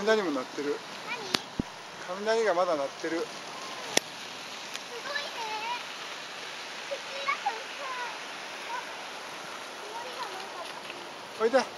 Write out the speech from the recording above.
雷も鳴ってる。雷がまだ鳴ってる。おいで。